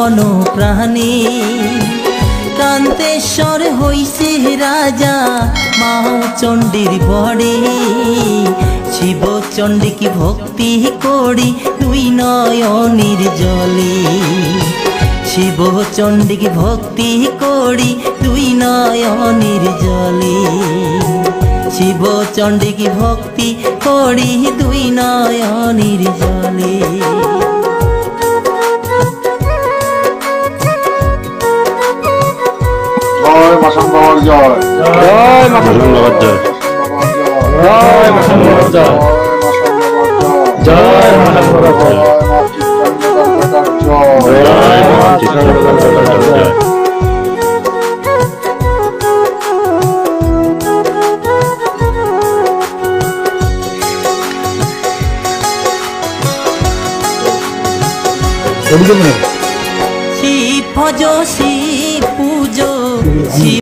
মন প্রাণে। কান্তেশ্বর হইছে রাজা মাও চণ্ডীর বড়ে। শিব চণ্ডী কি ভক্তি করি দুই নয়নের জলে। শিব চণ্ডী কি ভক্তি করি দুই নয়নের জলে। শিব চণ্ডী কি ভক্তি করি দুই নয়নের জলে। জয় মা শারদার জয়। জয় মা শারদার জয়। জয় মা শারদার জয়। জয় মা শারদার জয়। জয় মা চিত্রাঙ্গদার জয়। শিব ভজ শিব পূজো।